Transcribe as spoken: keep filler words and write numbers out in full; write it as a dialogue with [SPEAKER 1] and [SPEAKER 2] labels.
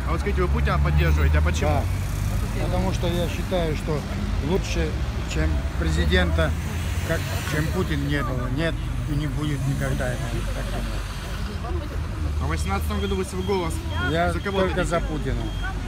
[SPEAKER 1] А вот скажите, вы Путина поддерживаете, а почему?
[SPEAKER 2] Да. Потому что я считаю, что лучше, чем президента, как, чем Путин, не было. Нет и не будет никогда.
[SPEAKER 1] А в восемнадцатом году вы свой голос
[SPEAKER 2] Я
[SPEAKER 1] за кого
[SPEAKER 2] только
[SPEAKER 1] дадите?
[SPEAKER 2] за Путина.